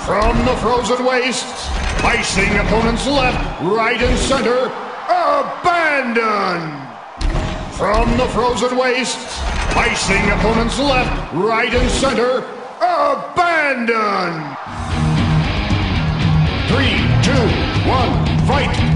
From the frozen wastes, icing opponent's left, right, and center, abandon! From the frozen wastes, icing opponent's left, right, and center, abandon! 3, 2, 1, fight!